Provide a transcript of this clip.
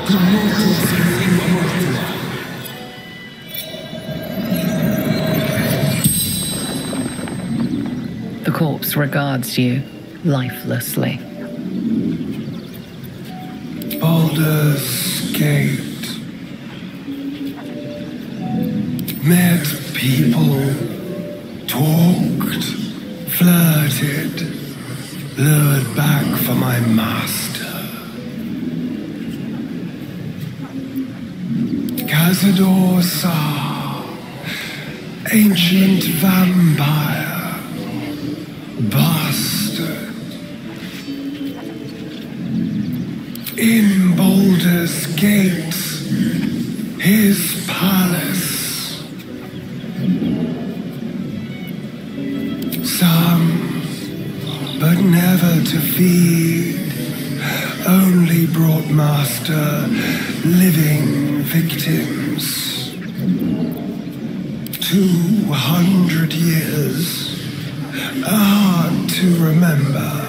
The corpse regards you lifelessly. Baldur's Gate. Met people, talked, flirted, lured back for my master. Cazador Sa, ancient vampire, bastard. In Baldur's Gate, his palace. Some, but never to feed, only brought master living victims. 200 years, hard to remember.